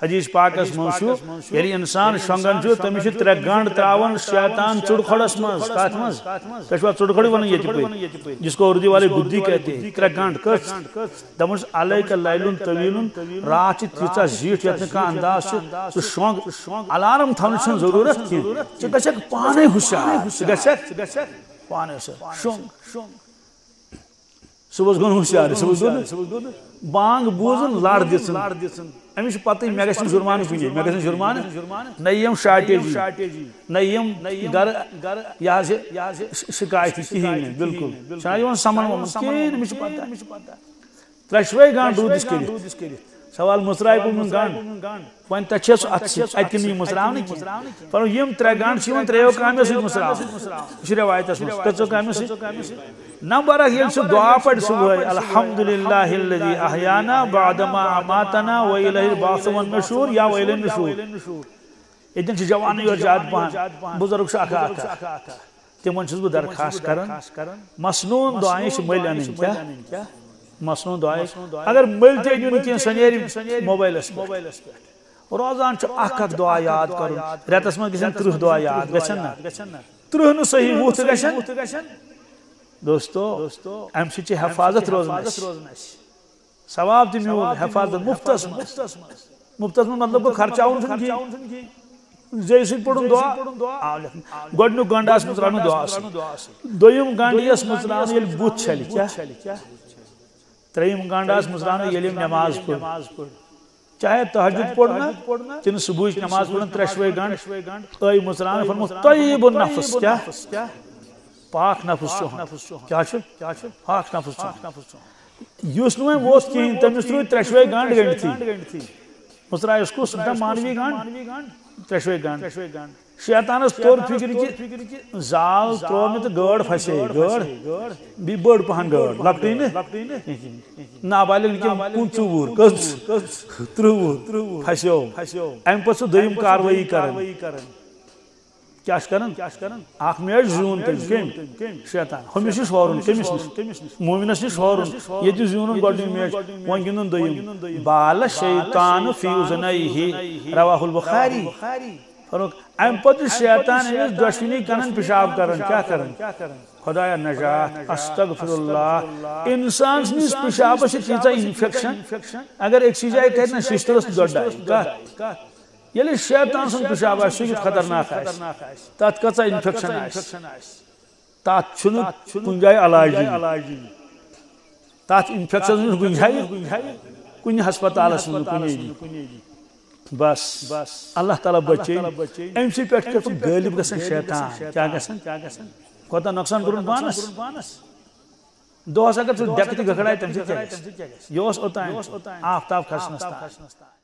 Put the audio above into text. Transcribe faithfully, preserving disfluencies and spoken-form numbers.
حدیث پاکس منشو یلی انسان شونگن چھو تمش ترے گنٹ تراون شیطان چڑکھڑس مز کات مز کشوا چڑکھڑی ون یہ پہ جس کو اردو والے گدی کہتے ہیں ترے گنٹ کس دمس علیک لیلن طویل رات تیچا زیٹ یتن کا انداز چھ شونگ الارم تھاون چھن ضرورت کی چھ گچک پانے ہوشیار چھ گچک پانے ہوشیار شونگ صبح گون ہوشیار صبح گون بانگ بوزن لار دسن امس پتہ مے گژھِ جرمانہ کُنی مے گژھِ جرمانہ نہ یم شارٹیجی نہ یم گر یہ شکایت کہین بالکل چھا یوان سمن کہین مے پتہ ترشوے گانٹ رودس کٔرِتھ سوال مسرائے پن گانٹ ون تس اتہ مسراو پر یم ترے گانٹ تریو کامو سی مسراو یہ روایتس مز کچو کامو سی نمبر اک یل سہ دعا پڑ صبح الحمدللہ الذی احیانا بعدما اماتنا والیہ البعث والنشور یا والیہ النشور اتن چھ جوانی اور زیادہ پہن بزرگ چھ اکھا اکھا تمن چھس بہ درخواست کران مسنون دعائیں چھ مل انن کیا مسنون دعائیں اگر مل تے دیون کی سنیری موبائلس پہ روزان چھ اکھ اکھ دعا یاد کرن رتس من گژھن ترہ دعا یاد گژھن نا ترہ نو صحیح وُہ تہ گژھن دوستو ام سے حفاظت روزن ثواب تہ میول حفاظت مفتس مفتس مطلب کو خرچاؤن کی زی سی پڑھن دعا گۄڈنیُک گنڈ آس مز رنن دعا دویم گنڈ یس مز رنن یل بُت چھلہِ کیا تریم گنڈ آس مز رنن یل نماز پڑھ چاہے تہجد پڑھنا کن صبح نماز پڑھن ترشوے گنڈ اے مز رنن فرموت طیب النفس کیا پاک نفس چون کیا چھ پاک نفس چون یس نو ووت کہین تمس ترو ترشوے گنڈ گنڈ تھی مسرائس کو سمتا مانوی گنڈ ترشوے گنڈ شیطانس طور فکر کی زال ترو میں تو گڑ پھسے گڑ بی بڑ پہن گڑ لکٹی نے نابالغ کی کن ژور کس ترہ پھسو ام پتہ دویم کاروٲیی کرن کیا کرن اخ میچ زیون تم کم شیطان ہمس نش ہورن کمس مومنس نش ہورن یہ زیون گۄڈنیُک میچ وۄنۍ گِنٛدُن دوٚیِم بال شیطان فی اذنیہ رواہ البخاری فرق ام پتہ شیطان امس دۄشوٕنی کنن پیشاب کرن کیا کرن خدایا نجات استغفر اللہ انسان سنس پیشاب سے تیژا انفیکشن اگر ایک جائے کرنا ششترس دوڑ یلی شیطان سن پیشاب آسہ سہ خطرناک تات کچا انفیکشن تات چھن کن جائے علاج تات انفیکشن کن جائے کن ہسپتالس من کن بس اللہ تعالیٰ بچے ام سی پہ غالب گژھان شیطان کیا گژھان کوتاہ نقصان کورن پانس دہس اگر ڈیکہ تہ گکھڑاے تم سی یہ اوتان آفتاب کھسنس تان